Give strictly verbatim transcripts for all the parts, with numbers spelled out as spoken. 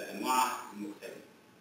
بانواعها المختلفه.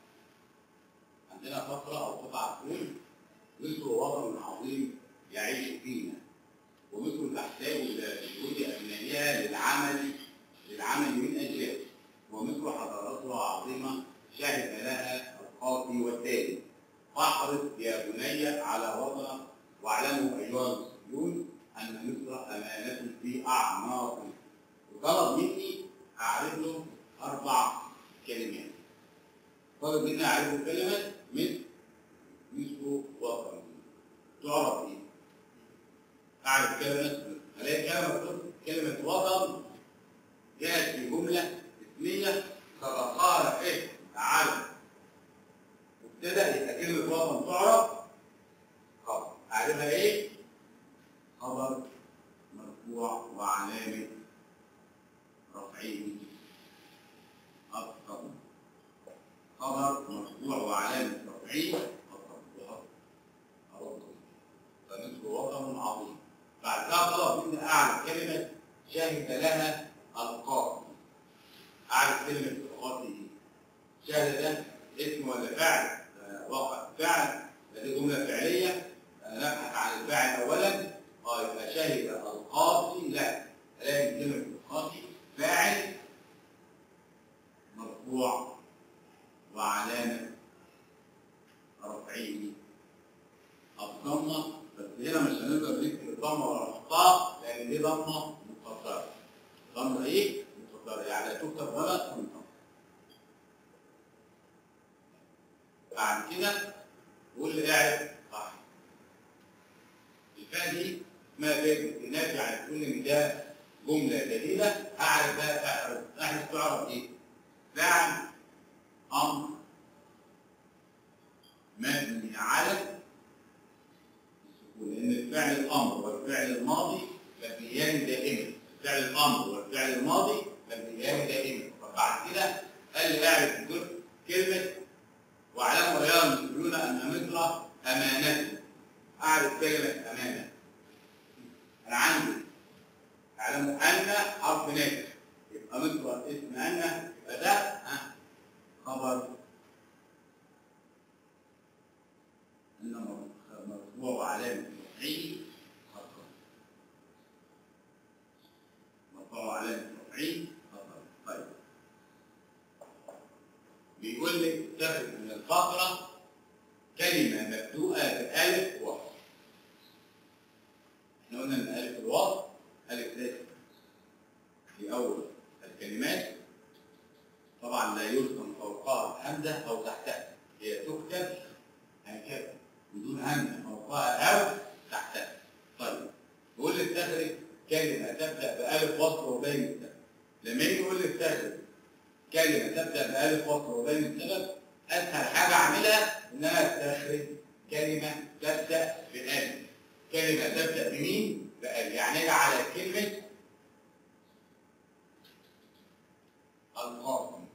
عندنا فقره او قطعه تقول: مثل وطن عظيم يعيش فينا، ومثل تحتاج الى جهود ابنائها للعمل للعمل من اجلها، ومثل حضارتها عظيمه شهد لها القاضي والتالي. فاحرص يا بني على وطنك، واعلموا ايها المصريون ان مصر امانه في اعماقنا. وطلب مني اعرف له اربع كلمات. طلب مني اعرف له كلمه مثل مثل وطن. تعرف ايه؟ اعرف كلمه، الاقي كلمه كلمه وطن جاءت في جمله اسميه سبقها ايه؟ علم. وابتدأ يبقى كلمه وطن تعرف خبر. اعرفها ايه؟ خبر مرفوع وعلامه رفعه الضم. خبر مرفوع وعلامه رفعه الضم. فمثل وطن عظيم. بعد كده طلب مني اعرف كلمه شهد لها القاضي. اعرف كلمه القاضي ايه؟ شهد ده اسم ولا فعل؟ وقع فعل، دي جمله فعليه نبحث عن الفاعل اولا. اه يبقى شهد القاضي. لا، الاقي كلمه القاضي فاعل مرفوع وعلامه رفعه الضمه. بس هنا مش هنقدر نكتب الضمه ولا نحطها لان دي ضمه مقدره. ضمه ايه؟ مقدره، يعني لا تكتب ولا تنطق. بعد كده قول لي اعرف صح. الفاء دي اسمها فاء استئناف، يعني تقول ان ده جمله جديده. اعرف بقى اعرف اعرف تعرف ايه؟ فعل امر مبني على السكون، لان الفعل الامر والفعل الماضي مبنيان دائما. الفعل الامر والفعل الماضي مبنيان دائما. فبعد كده قال لي اعرف كلمه واعلموا ايها المسلمون ان مصر امانه. اعرف كلمه امانه. انا عندي اعلموا ان حرف نافع، يبقى مصر اسم ان، يبقى ده خبر ان مرفوع وعلامه رفعه خطا. مرفوع وعلامه رفعه خطا. طيب بيقول لك تاخد من الفقره كلمه مبدوءه بألف وصل. احنا قلنا ان ألف الوصل ألف لازم في أول الكلمات، طبعا لا يلزم فوقها همزة أو تحتها، هي تكتب هكذا بدون همزة فوقها أو تحتها. طيب يقول لي استخرج كلمة تبدأ بألف وصل وبين السبب. لما يجي يقول لي استخرج كلمة تبدأ بألف وصل وبين السبب، أسهل حاجة أعملها إن أنا أستخرج كلمة تبدأ بألف. كلمة تبدأ بمين؟ بألف. يعني أجي على كلمة القاضي.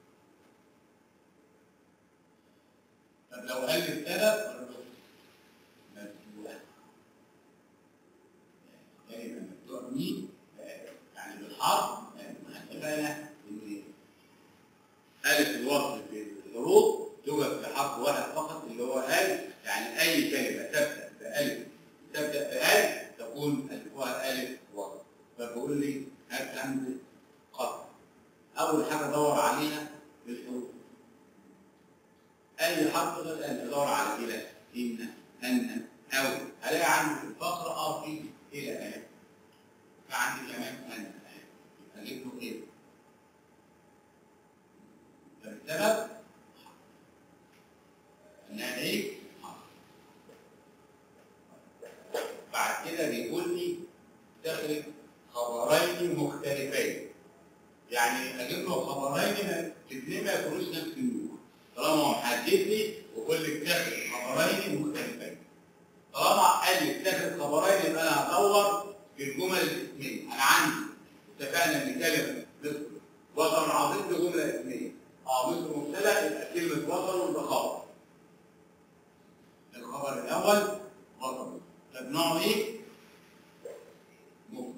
طب لو قال لي السبب مبدوءة. كلمة مبدوءة بمين؟ يعني بالحرف. اتفقنا إن ألف الوصل في الحروف توجد في حرف واحد فقط اللي هو ألف. يعني أي كلمة تبدأ بألف تبدأ بألف تكون ألفها ألف وصل. فبقول لي هات همزة قطع. أول حاجة أدور عليها في الحروف أي حرف غير ألف. أدور على إلى، إن، أن، أو. هلاقي عندي في الفقرة أه في إلى أهي. فعندي كمان أن أهي. يبقى أجيب له إيه؟ فالسبب إنها إيه؟ بعد كده بيقول لي تخرج خبرين مختلفين. يعني اجيب له خبرين الاثنين ما يكونوش نفس النوع. طالما هو محدد لي ويقول لي تخرج خبرين مختلفين، طالما قال لي تخرج خبرين يبقى انا هدور في الجمل الاسميه. انا عندي اتفقنا ان كلمه مثل وطن عظيم دي جمله اسميه. اه مثل مبتدا يبقى كلمه وطن ده خبر. الخبر الاول وطن. طب نوعه ايه؟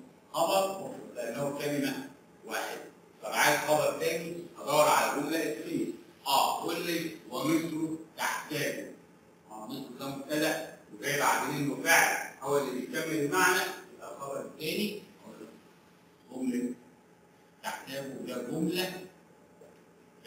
خبر مفرد لانه كلمه واحده. طب عايز خبر تاني ادور على جمله اسميه.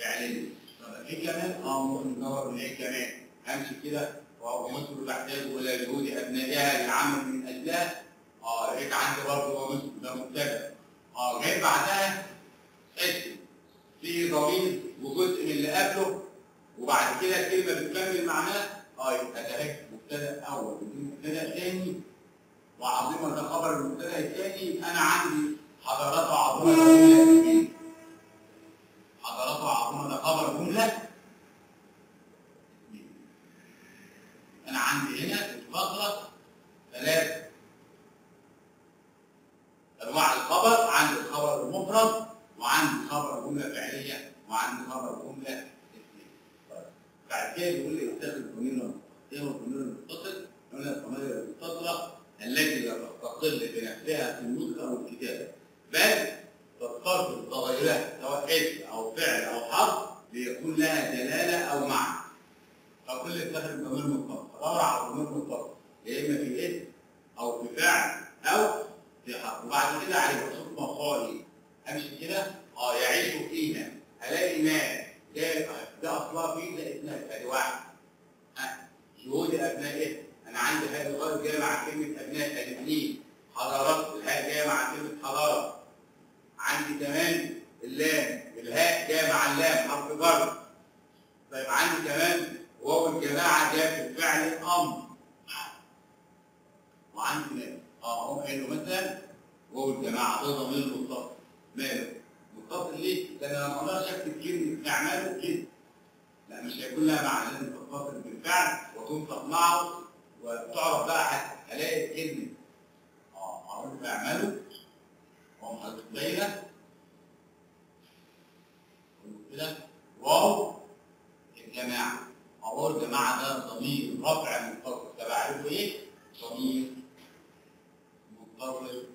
فعليا. طب في كمان اه ممكن ندور من ايه كمان؟ امشي كده ومصر تحتاج الى جهود ابنائها للعمل من اجلها. اه لقيت عندي برضه ومصر ده مبتدا. اه جاي بعدها اسم في ضمير وجزء من اللي قبله وبعد كده الكلمه بتكمل معناها. اه يبقى ده هيك مبتدا اول ودي مبتدا ثاني وعظيمه ده خبر المبتدا الثاني. انا عندي حضارات وعظيمه ده جمله اسميه. حضارات وعظيمه ده خبر جمله. انا عندي هنا في الفقره ثلاث انواع الخبر. عندي الخبر المفرد وعندي خبر جمله فعليه وعندي خبر جمله اسميه. بعد كده بيقول لي استخدم ضمير المتصل. ايه هو الضمير المتصل؟ قلنا الضمائر المتصله التي لا تستقل بنفسها في النطق او الكتابه بل تتصرف تغيرات سواء اسم او فعل او حرف ليكون لها دلاله او معنى. فكل استخدم ضمير متصل. ادور على ضمير متصل يا اما في اسم او في فعل او في حرف. وبعد كده عليه بشوف مقالي امشي كده اه يعيش فيها هلاقي ما ده ده اصلها فيه ده اسمها ادي واحد. ها جهود ابنائه. انا عندي هذه الغايه جايه مع كلمه ابناء ادي اثنين. حضارات الهاء جايه مع كلمه حضاره. عندي كمان اللام الهاء جايه مع اللام حرف جر. طيب عندي كمان واو الجماعه جايه في الفعل امر. وعندي كمان اه اهو قايل له مثلا واو الجماعه ده ضمير متصل. ماله؟ متصل ليه؟ لان انا ما اقدرش اكتب كلمه اعماله كده. لا مش هيكون لها معنى. لازم تتصل بالفعل وتنطق معه وتعرف بقى حتى هلاقي كلمه اه اقول اعماله واقوم حاطط دايره كده واو الجماعه. واو الجماعه ده ضمير رفع متصل. ده بعرفه ايه؟ ضمير متصل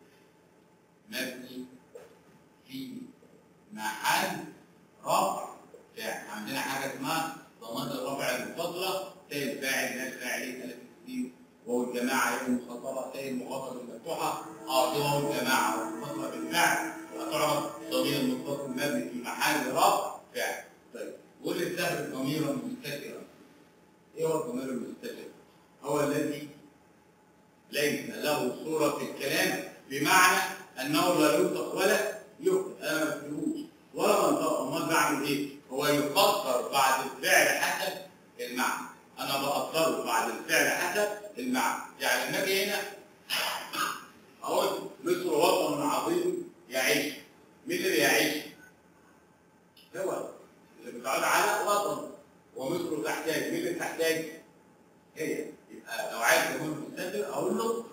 مبني في محل رفع فاعل. عندنا حاجه اسمها ضمائر الرفع المتصله تاء الفاعل ناء الفاعلين الف التسليم واو الجماعه ياء المخاطبه تاء المخاطبه المفتوحه. اه دي واو الجماعه والمتصله بالفعل وتعرف ضمير متصل مبني في محل رفع فاعل. طيب قول لي استخدم ضميرا مستترا. ايه هو الضمير المستتر؟ هو الذي ليس له صوره في الكلام بمعنى انه لا ينطق ولا يكتب. انا ما بكتبوش ولا بنطق. امال بعمل ايه؟ هو يقدر بعد الفعل حسب المعنى. انا بقدره بعد الفعل حسب المعنى. يعني لما اجي هنا اقول مصر وطن عظيم يعيش. مين اللي يعيش؟ هو اللي بتعود على وطن. ومصر تحتاج. مين اللي تحتاج؟ هي. يبقى لو عايز يكون مستتر اقول له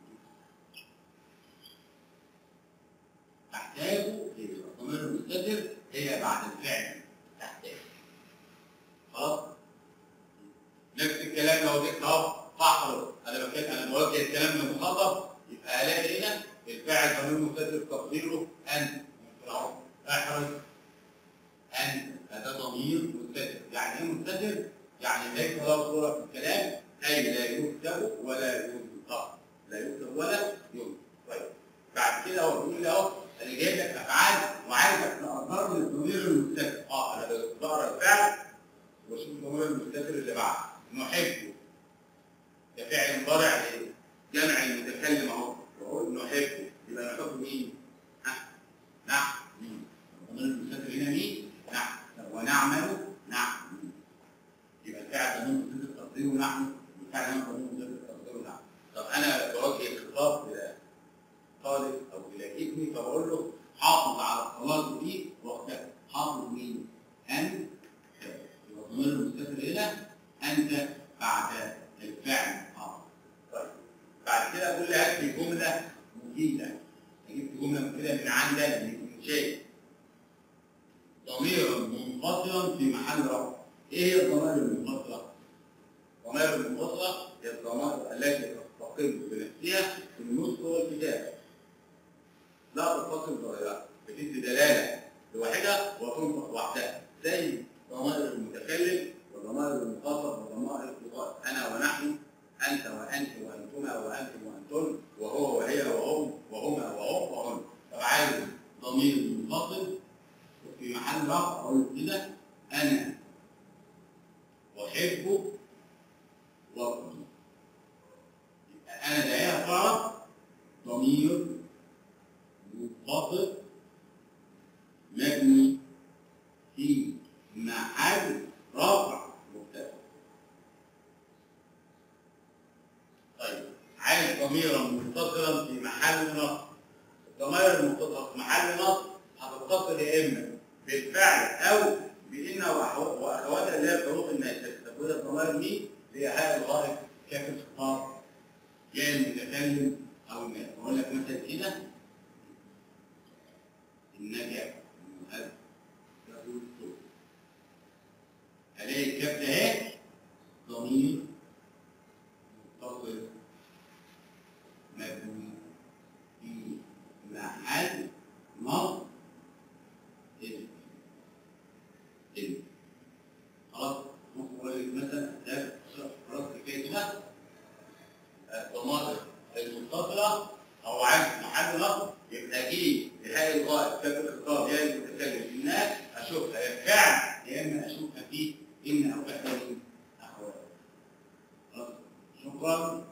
تحتاجه. الضمير المستتر هي بعد الفعل تحتاج. خلاص؟ نفس الكلام لو جبت اهو فحر. انا بتكلم انا بوجه الكلام للمخاطب يبقى الاقي هنا الفاعل ضمير مستتر تقديره انت. اهو احرص انت. هذا ضمير مستتر. يعني ايه مستتر؟ يعني ليس له صوره في الكلام اي لا يكتب ولا ينطق. لا يكتب ولا ينطق. طيب بعد كده هو بيقول لي اهو انا جايب لك افعال وعايزك تقدر لي الضمير المستتر. اه انا بقرا الفعل واشوف الضمير المستتر اللي بعده. نحبه ده فعل مضارع جمع المتكلم اهو. بقول نحبه يبقى نحب مين؟ ها نحن. مين؟ الضمير المستتر هنا مين؟ نحن. ونعمل نحن. يبقى الفعل ضمير مستتر تقديره نحن والفعل هنا ضمير مستتر تقديره نحن. طب انا بوجه الخطاب الى طالب او الى ابني فبقول له حافظ على الصلاه دي وقتها. حافظ مين؟ انت. يبقى الضمير المستتر هنا انت بعد الفعل حافظ. طيب بعد كده اقول لي هات لي جمله مفيده. جبت جمله كده من عندنا من شيء. ضميرا منفصلا في محل رفع. ايه هي الضمائر المنفصله؟ الضمائر المنفصله هي الضمائر التي تستقل بنفسها في النطق والكتابه. لا تتصل بغيرها. بتدي دلاله لوحدها وتنطق وحدها. زي ضمائر المتكلم وضمائر المخاطب وضمائر الخطاب. انا ونحن، انت وانت وانتما وانتم وانتن، وهو وهي وهم وهما وهم وهن. طب عايز ضمير منفصل في محل رفع اقول نقول كده انا احب وطني. يبقى انا ده هي فعل ضمير متصل مبني في محل رفع مبتدا. طيب عايز ضميرا متصلا في محل نصب. الضمائر المتصله في محل نصب هتتصل يا اما بالفعل او بان واخواتها اللي هي الحروف الناسخه. طب وده الضمائر مين؟ اللي هي هاء الغائب، كاف الخطاب، يا المتكلم او الناس. اقول لك مثلا كده النجا المؤدب يقول الصوت. الاقي الكاف ده اهي ضمير متصل مبني في محل نصب اسم. اسم خلاص. ممكن اقول لك مثلا ده خلاص كفايه كده. الضمائر المتصله او عايز محل نصب يبقى اجيب لهاء الغائب كاف الخطاب يا المتكلم الناس اشوفها يا فعل يا اما اشوفها في ان او احدى من اخواتها. خلاص. شكرا.